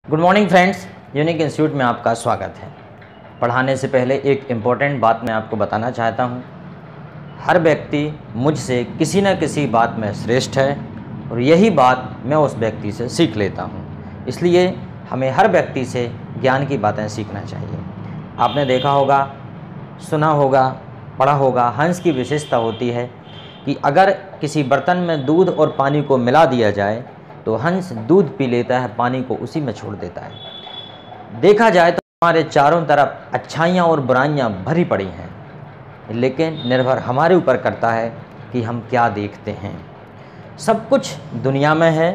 Good morning friends, unique institute में आपका स्वागत है। पढ़ाने से पहले एक इम्पॉर्टेंट बात मैं आपको बताना चाहता हूँ। हर व्यक्ति मुझसे किसी न किसी बात में श्रेष्ठ है और यही बात मैं उस व्यक्ति से सीख लेता हूँ। इसलिए हमें हर व्यक्ति से ज्ञान की बातें सीखना चाहिए। आपने देखा होगा, सुना होगा, पढ़ा होगा, हंस की विशेषता होती है कि अगर किसी बर्तन में दूध और पानी को मिला दिया जाए तो हंस दूध पी लेता है, पानी को उसी में छोड़ देता है। देखा जाए तो हमारे चारों तरफ अच्छाइयाँ और बुराइयाँ भरी पड़ी हैं, लेकिन निर्भर हमारे ऊपर करता है कि हम क्या देखते हैं। सब कुछ दुनिया में है,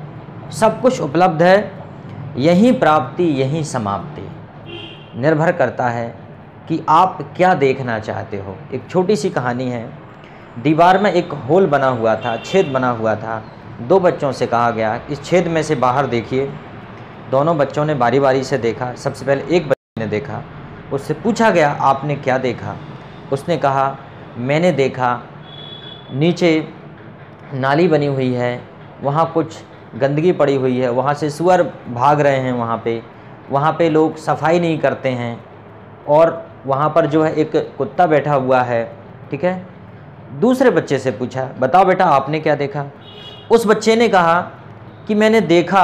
सब कुछ उपलब्ध है, यही प्राप्ति यही समाप्ति। निर्भर करता है कि आप क्या देखना चाहते हो। एक छोटी सी कहानी है। दीवार में एक होल बना हुआ था, छेद बना हुआ था। दो बच्चों से कहा गया इस छेद में से बाहर देखिए। दोनों बच्चों ने बारी बारी से देखा। सबसे पहले एक बच्चे ने देखा। उससे पूछा गया आपने क्या देखा। उसने कहा मैंने देखा नीचे नाली बनी हुई है, वहाँ कुछ गंदगी पड़ी हुई है, वहाँ से सूअर भाग रहे हैं, वहाँ पे लोग सफाई नहीं करते हैं और वहाँ पर जो है एक कुत्ता बैठा हुआ है। ठीक है। दूसरे बच्चे से पूछा बताओ बेटा आपने क्या देखा। उस बच्चे ने कहा कि मैंने देखा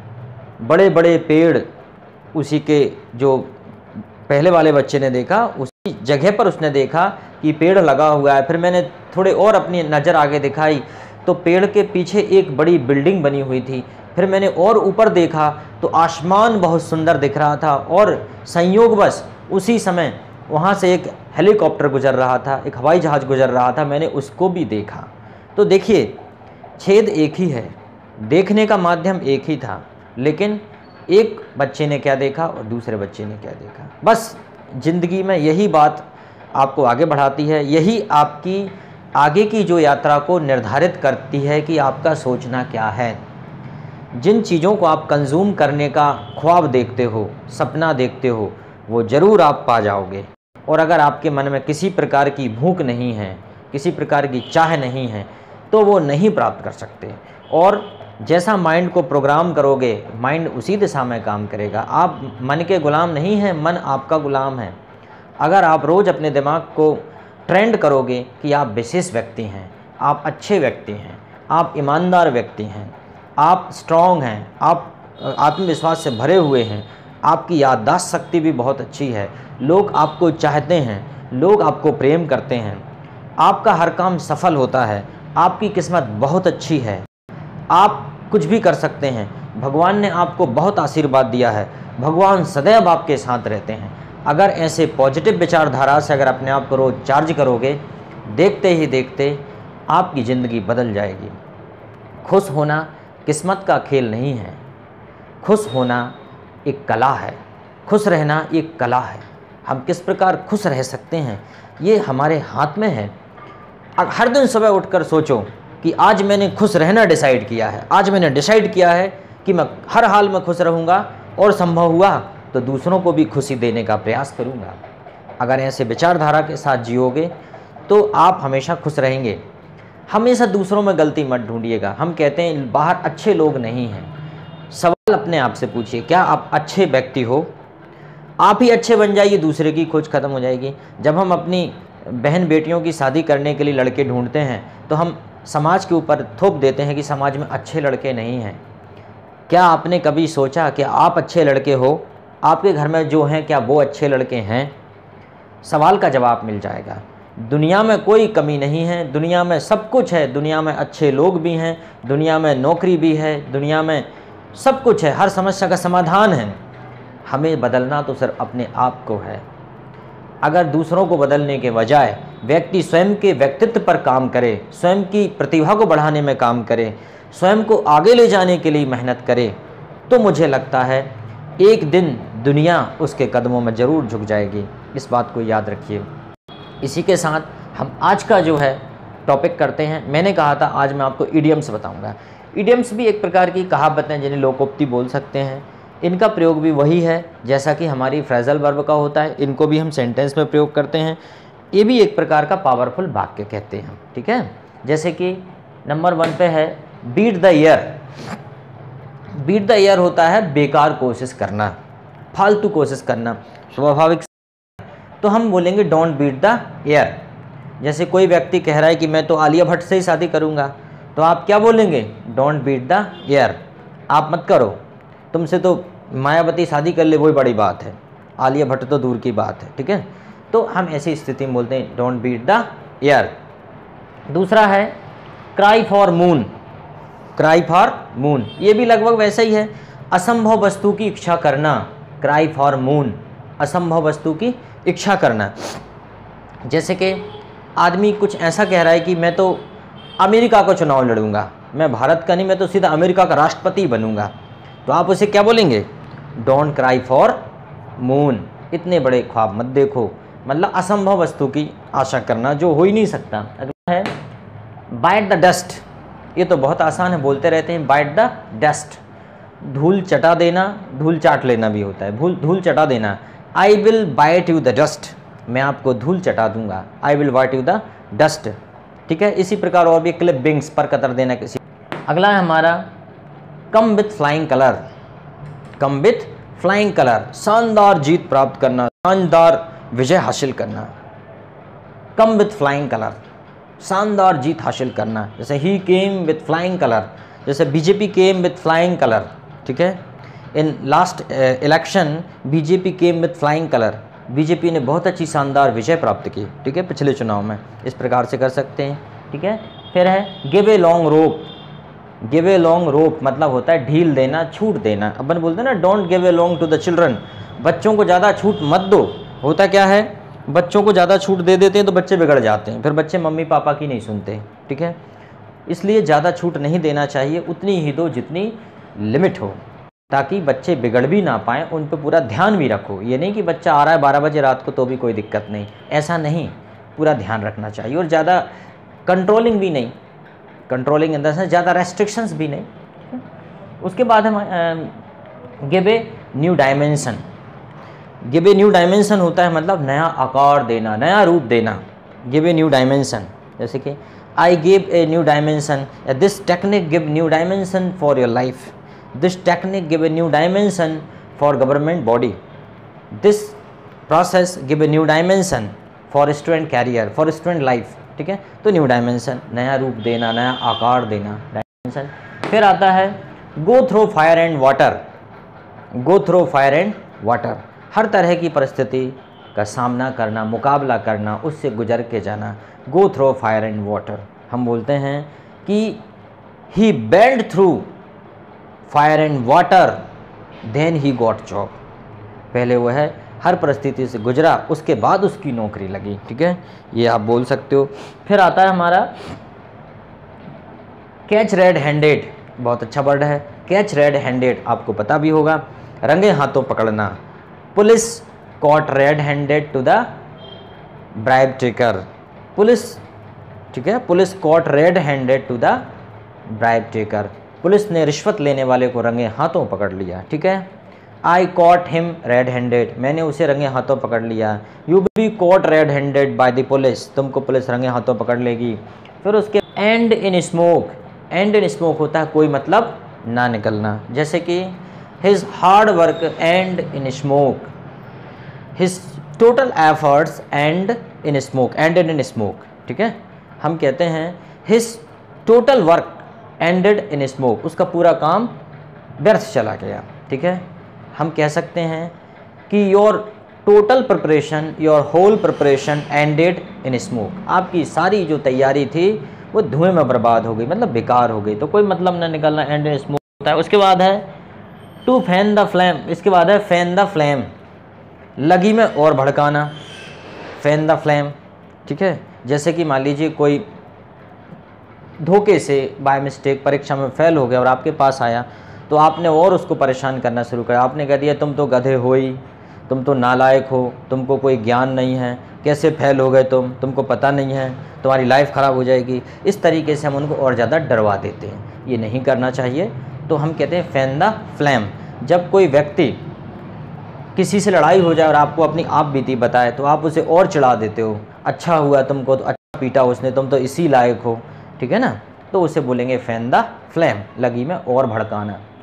बड़े बड़े पेड़। उसी के जो पहले वाले बच्चे ने देखा उसी जगह पर उसने देखा कि पेड़ लगा हुआ है। फिर मैंने थोड़े और अपनी नज़र आगे दिखाई तो पेड़ के पीछे एक बड़ी बिल्डिंग बनी हुई थी। फिर मैंने और ऊपर देखा तो आसमान बहुत सुंदर दिख रहा था और संयोगवश उसी समय वहाँ से एक हेलीकॉप्टर गुजर रहा था, एक हवाई जहाज़ गुजर रहा था, मैंने उसको भी देखा। तो देखिए, छेद एक ही है, देखने का माध्यम एक ही था, लेकिन एक बच्चे ने क्या देखा और दूसरे बच्चे ने क्या देखा। बस ज़िंदगी में यही बात आपको आगे बढ़ाती है, यही आपकी आगे की जो यात्रा को निर्धारित करती है कि आपका सोचना क्या है। जिन चीज़ों को आप कंज्यूम करने का ख्वाब देखते हो, सपना देखते हो, वो ज़रूर आप पा जाओगे। और अगर आपके मन में किसी प्रकार की भूख नहीं है, किसी प्रकार की चाह नहीं है, तो वो नहीं प्राप्त कर सकते। और जैसा माइंड को प्रोग्राम करोगे, माइंड उसी दिशा में काम करेगा। आप मन के गुलाम नहीं हैं, मन आपका गुलाम है। अगर आप रोज़ अपने दिमाग को ट्रेंड करोगे कि आप विशेष व्यक्ति हैं, आप अच्छे व्यक्ति हैं, आप ईमानदार व्यक्ति हैं, आप स्ट्रॉन्ग हैं, आप आत्मविश्वास से भरे हुए हैं, आपकी याददाश्त शक्ति भी बहुत अच्छी है, लोग आपको चाहते हैं, लोग आपको प्रेम करते हैं, आपका हर काम सफल होता है, आपकी किस्मत बहुत अच्छी है, आप कुछ भी कर सकते हैं, भगवान ने आपको बहुत आशीर्वाद दिया है, भगवान सदैव आपके साथ रहते हैं। अगर ऐसे पॉजिटिव विचारधारा से अगर अपने आप को रोज़ चार्ज करोगे, देखते ही देखते आपकी ज़िंदगी बदल जाएगी। खुश होना किस्मत का खेल नहीं है, खुश होना एक कला है, खुश रहना एक कला है। हम किस प्रकार खुश रह सकते हैं ये हमारे हाथ में है। हर दिन सुबह उठकर सोचो कि आज मैंने खुश रहना डिसाइड किया है, आज मैंने डिसाइड किया है कि मैं हर हाल में खुश रहूँगा और संभव हुआ तो दूसरों को भी खुशी देने का प्रयास करूँगा। अगर ऐसे विचारधारा के साथ जियोगे तो आप हमेशा खुश रहेंगे। हमेशा दूसरों में गलती मत ढूंढिएगा। हम कहते हैं बाहर अच्छे लोग नहीं हैं। सवाल अपने आप से पूछिए, क्या आप अच्छे व्यक्ति हो? आप ही अच्छे बन जाइए, दूसरे की खोज खत्म हो जाएगी। जब हम अपनी बहन बेटियों की शादी करने के लिए लड़के ढूंढते हैं तो हम समाज के ऊपर थोप देते हैं कि समाज में अच्छे लड़के नहीं हैं। क्या आपने कभी सोचा कि आप अच्छे लड़के हो? आपके घर में जो हैं क्या वो अच्छे लड़के हैं? सवाल का जवाब मिल जाएगा। दुनिया में कोई कमी नहीं है, दुनिया में सब कुछ है, दुनिया में अच्छे लोग भी हैं, दुनिया में नौकरी भी है, दुनिया में सब कुछ है, हर समस्या का समाधान है। हमें बदलना तो सिर्फ अपने आप को है। अगर दूसरों को बदलने के बजाय व्यक्ति स्वयं के व्यक्तित्व पर काम करे, स्वयं की प्रतिभा को बढ़ाने में काम करे, स्वयं को आगे ले जाने के लिए मेहनत करे, तो मुझे लगता है एक दिन दुनिया उसके कदमों में ज़रूर झुक जाएगी। इस बात को याद रखिए। इसी के साथ हम आज का जो है टॉपिक करते हैं। मैंने कहा था आज मैं आपको इडियम्स बताऊंगा। इडियम्स भी एक प्रकार की कहावतें हैं जिन्हें लोकोक्ति बोल सकते हैं। इनका प्रयोग भी वही है जैसा कि हमारी फ्रेजल वर्ब का होता है, इनको भी हम सेंटेंस में प्रयोग करते हैं। ये भी एक प्रकार का पावरफुल वाक्य कहते हैं। ठीक है। जैसे कि नंबर 1 पे है beat the year. Beat the air होता है बेकार कोशिश करना, फालतू कोशिश करना, स्वाभाविक। तो हम बोलेंगे डोंट बीट द एयर। जैसे कोई व्यक्ति कह रहा है कि मैं तो आलिया भट्ट से ही शादी करूंगा, तो आप क्या बोलेंगे? डोंट बीट द एयर, आप मत करो, तुमसे तो मायावती शादी कर ले वही बड़ी बात है, आलिया भट्ट तो दूर की बात है, ठीक है। तो हम ऐसी स्थिति में बोलते हैं डोंट बीट द एयर। दूसरा है cry for moon, cry for moon, ये भी लगभग वैसा ही है, असंभव वस्तु की इच्छा करना। क्राई फॉर मून, असंभव वस्तु की इच्छा करना। जैसे कि आदमी कुछ ऐसा कह रहा है कि मैं तो अमेरिका का चुनाव लड़ूंगा, मैं भारत का नहीं, मैं तो सीधा अमेरिका का राष्ट्रपति बनूंगा, तो आप उसे क्या बोलेंगे? डोंट क्राई फॉर मून, इतने बड़े ख्वाब मत देखो, मतलब असंभव वस्तु की आशा करना जो हो ही नहीं सकता। अगला है बाइट द डस्ट, ये तो बहुत आसान है, बोलते रहते हैं बाइट द डस्ट, धूल चटा देना, धूल चाट लेना भी होता है, धूल चटा देना। I will bite you the dust, मैं आपको धूल चटा दूंगा, I will bite you the dust, ठीक है। इसी प्रकार और भी क्लिप बिंग्स पर कतर देना किसी। अगला है हमारा come with flying colour, come with flying colour, शानदार जीत प्राप्त करना, शानदार विजय हासिल करना। कम विथ फ्लाइंग कलर, शानदार जीत हासिल करना। जैसे ही केम विथ फ्लाइंग कलर, जैसे BJP came with flying colour, ठीक है। In last election BJP came with flying colour, BJP ने बहुत अच्छी शानदार विजय प्राप्त की, ठीक है, पिछले चुनाव में। इस प्रकार से कर सकते हैं, ठीक है। फिर है give a long rope, give a long rope मतलब होता है ढील देना, छूट देना। अपन बोलते हैं ना don't give a long to the children, बच्चों को ज़्यादा छूट मत दो। होता क्या है, बच्चों को ज़्यादा छूट दे देते हैं तो बच्चे बिगड़ जाते हैं, फिर बच्चे मम्मी पापा की नहीं सुनते, ठीक है। इसलिए ज़्यादा छूट नहीं देना चाहिए, उतनी ही दो जितनी लिमिट हो, ताकि बच्चे बिगड़ भी ना पाएँ, उन पर पूरा ध्यान भी रखो। ये नहीं कि बच्चा आ रहा है 12 बजे रात को तो भी कोई दिक्कत नहीं, ऐसा नहीं, पूरा ध्यान रखना चाहिए। और ज़्यादा कंट्रोलिंग भी नहीं, कंट्रोलिंग इन द सेंस ज़्यादा रेस्ट्रिक्शंस भी नहीं। उसके बाद हम give a new dimension, give a new dimension होता है मतलब नया आकार देना, नया रूप देना, गिव ए न्यू डायमेंशन। जैसे कि I give a new dimension, this technique give new dimension for your life, this technique give a new dimension for government body, this process give a new dimension for student career, for student life, ठीक है। तो new dimension, नया रूप देना, नया आकार देना, dimension. फिर आता है go through fire and water, go through fire and water, हर तरह की परिस्थिति का सामना करना, मुकाबला करना, उससे गुजर के जाना। Go through fire and water, हम बोलते हैं कि he bailed through fire and water then he got job, पहले वो है हर परिस्थिति से गुजरा, उसके बाद उसकी नौकरी लगी, ठीक है, ये आप बोल सकते हो। फिर आता है हमारा कैच रेड हैंडेड, बहुत अच्छा वर्ड है, कैच रेड हैंडेड, आपको पता भी होगा, रंगे हाथों पकड़ना। Police caught red handed to the bribe taker, police, ठीक है, police caught red handed to the bribe taker, police ने रिश्वत लेने वाले को रंगे हाथों पकड़ लिया, ठीक है। I caught him red handed, मैंने उसे रंगे हाथों पकड़ लिया। You be caught red handed by the police, तुमको पुलिस रंगे हाथों पकड़ लेगी। फिर उसके end in smoke, end in smoke होता है कोई मतलब ना निकलना। जैसे कि his hard work end in smoke, his total efforts end in smoke, ended in smoke, ठीक है। हम कहते हैं his total work ended in smoke, उसका पूरा काम व्यर्थ चला गया, ठीक है। हम कह सकते हैं कि your total preparation, your whole preparation ended in smoke, आपकी सारी जो तैयारी थी वो धुएं में बर्बाद हो गई, मतलब बेकार हो गई, तो कोई मतलब ना निकलना, एंड इन स्मोक होता है। उसके बाद है टू फैन द फ्लेम, इसके बाद है फैन द फ्लेम, लगी में और भड़काना, फैन द फ्लेम, ठीक है। जैसे कि मान लीजिए कोई धोखे से बाय मिस्टेक परीक्षा में फेल हो गया और आपके पास आया, तो आपने और उसको परेशान करना शुरू किया, आपने कह दिया तुम तो गधे हो ही, तुम तो नालायक हो, तुमको कोई ज्ञान नहीं है, कैसे फेल हो गए तुमको पता नहीं है, तुम्हारी लाइफ ख़राब हो जाएगी। इस तरीके से हम उनको और ज़्यादा डरवा देते हैं, ये नहीं करना चाहिए। तो हम कहते हैं फैन द फ्लेम, जब कोई व्यक्ति किसी से लड़ाई हो जाए और आपको अपनी आप बीती बताए तो आप उसे और चिढ़ा देते हो, अच्छा हुआ तुमको तो अच्छा पीटा उसने, तुम तो इसी लायक हो, ठीक है ना, तो उसे बोलेंगे फैन द फ्लेम, लगी में और भड़काना।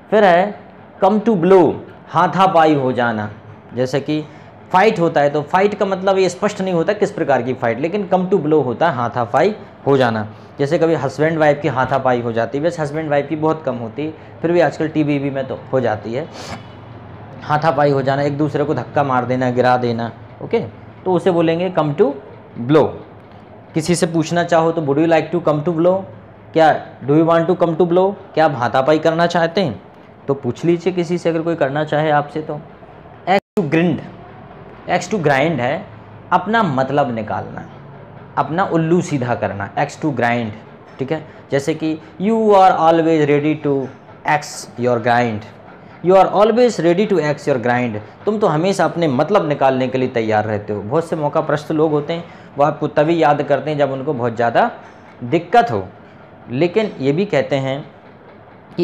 फिर है कम टू ब्लो, हाथापाई हो जाना। जैसे कि फाइट होता है तो फाइट का मतलब ये स्पष्ट नहीं होता किस प्रकार की फाइट, लेकिन कम टू ब्लो होता है हाथापाई हो जाना। जैसे कभी हस्बैंड वाइफ की हाथापाई हो जाती है, वैसे हस्बैंड वाइफ की बहुत कम होती है, फिर भी आजकल टीवी में तो हो जाती है। हाथापाई हो जाना, एक दूसरे को धक्का मार देना, गिरा देना, ओके, तो उसे बोलेंगे कम टू ब्लो। किसी से पूछना चाहो तो would you like to come to blow, क्या do you want to come to blow, क्या आप हाथापाई करना चाहते हैं, तो पूछ लीजिए किसी से अगर कोई करना चाहे आपसे तो। Axe to grind, axe to grind है अपना मतलब निकालना, अपना उल्लू सीधा करना, एक्स टू ग्राइंड, ठीक है। जैसे कि you are always ready to axe your grind, you are always ready to axe your grind, तुम तो हमेशा अपने मतलब निकालने के लिए तैयार रहते हो। बहुत से मौकाप्रस्त लोग होते हैं, वो आपको तभी याद करते हैं जब उनको बहुत ज़्यादा दिक्कत हो। लेकिन ये भी कहते हैं कि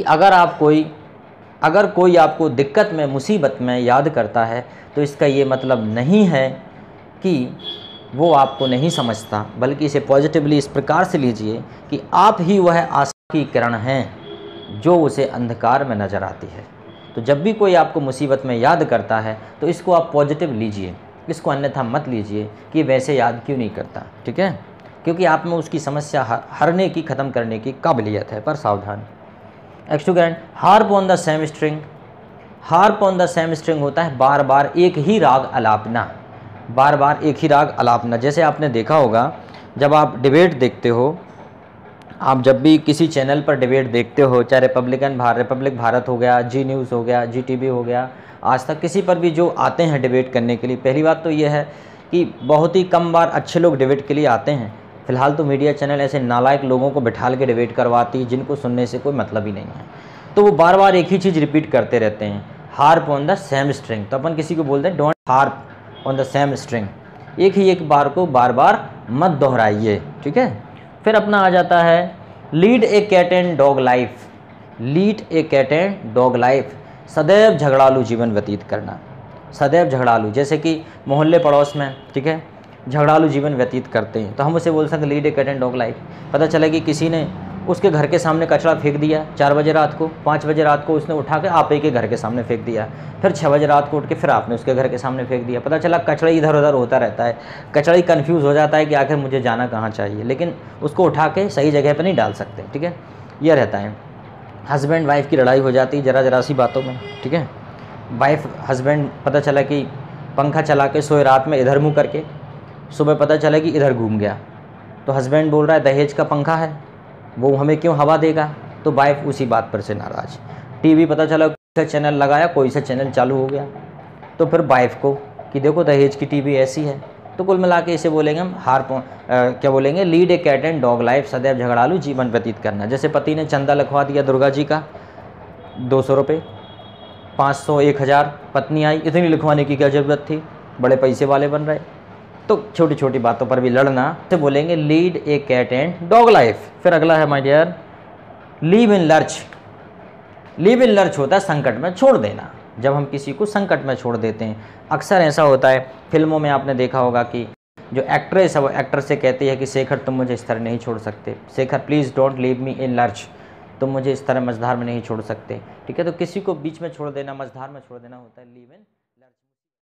अगर कोई आपको दिक्कत में, मुसीबत में याद करता है तो इसका ये मतलब नहीं है कि वो आपको नहीं समझता, बल्कि इसे पॉजिटिवली इस प्रकार से लीजिए कि आप ही वह आशा की किरण हैं जो उसे अंधकार में नज़र आती है। तो जब भी कोई आपको मुसीबत में याद करता है तो इसको आप पॉजिटिव लीजिए, इसको अन्यथा मत लीजिए कि वैसे याद क्यों नहीं करता, ठीक है, क्योंकि आप में उसकी समस्या हरने की, ख़त्म करने की काबिलियत है। पर सावधान। Axe to grind, harp on the same string, harp on the same string होता है बार बार एक ही राग अलापना, बार बार एक ही राग अलापना। जैसे आपने देखा होगा जब आप डिबेट देखते हो, आप जब भी किसी चैनल पर डिबेट देखते हो, चाहे रिपब्लिक भारत हो गया, जी न्यूज़ हो गया, जी टीवी हो गया, आज तक, किसी पर भी जो आते हैं डिबेट करने के लिए, पहली बात तो ये है कि बहुत ही कम बार अच्छे लोग डिबेट के लिए आते हैं। फिलहाल तो मीडिया चैनल ऐसे नालायक लोगों को बिठाल के डिबेट करवाती, जिनको सुनने से कोई मतलब ही नहीं है, तो वो बार बार एक ही चीज़ रिपीट करते रहते हैं, harp on the same string. तो अपन किसी को बोलते हैं don't harp on the same string, एक ही एक बार को बार बार मत दोहराइए, ठीक है। फिर अपना आ जाता है lead a cat and dog life, lead a cat and dog life, सदैव झगड़ालू जीवन व्यतीत करना, सदैव झगड़ालू। जैसे कि मोहल्ले पड़ोस में, ठीक है, झगड़ालू जीवन व्यतीत करते हैं, तो हम उसे बोल सकते lead a cat and dog life. पता चला कि किसी ने उसके घर के सामने कचरा फेंक दिया 4 बजे रात को, 5 बजे रात को उसने उठा के आप ही के घर के सामने फेंक दिया, फिर 6 बजे रात को उठ के फिर आपने उसके घर के सामने फेंक दिया। पता चला कचरा इधर उधर होता रहता है, कचरा ही कन्फ्यूज़ हो जाता है कि आखिर मुझे जाना कहाँ चाहिए, लेकिन उसको उठा के सही जगह पर नहीं डाल सकते, ठीक है, यह रहता है। हस्बैंड वाइफ की लड़ाई हो जाती है ज़रा सी बातों में, ठीक है। वाइफ हस्बैंड, पता चला कि पंखा चला के सोए रात में इधर मुँह करके, सुबह पता चला कि इधर घूम गया, तो हस्बैंड बोल रहा है दहेज का पंखा है, वो हमें क्यों हवा देगा, तो वाइफ उसी बात पर से नाराज़। टीवी पता चला कोई सा चैनल लगाया, कोई सा चैनल चालू हो गया, तो फिर वाइफ को कि देखो दहेज की टीवी ऐसी है। तो कुल मिला के इसे बोलेंगे हम क्या बोलेंगे, lead a cat and dog life, सदैव झगड़ालू जीवन व्यतीत करना। जैसे पति ने चंदा लिखवा दिया दुर्गा जी का 200 रुपये, 500, 1000, पत्नी आई, इतनी लिखवाने की क्या ज़रूरत थी, बड़े पैसे वाले बन रहे। तो छोटी छोटी बातों पर भी लड़ना, तो बोलेंगे lead a cat and dog life. फिर अगला है my dear, leave in lurch. Leave in lurch होता है संकट में छोड़ देना, जब हम किसी को संकट में छोड़ देते हैं। अक्सर ऐसा होता है फिल्मों में, आपने देखा होगा कि जो एक्ट्रेस है वो एक्टर से कहती है कि शेखर तुम मुझे इस तरह नहीं छोड़ सकते, Shekhar please don't leave me in lurch, तुम मुझे इस तरह मझधार में नहीं छोड़ सकते, ठीक है। तो किसी को बीच में छोड़ देना, मझधार में छोड़ देना होता है लीव इन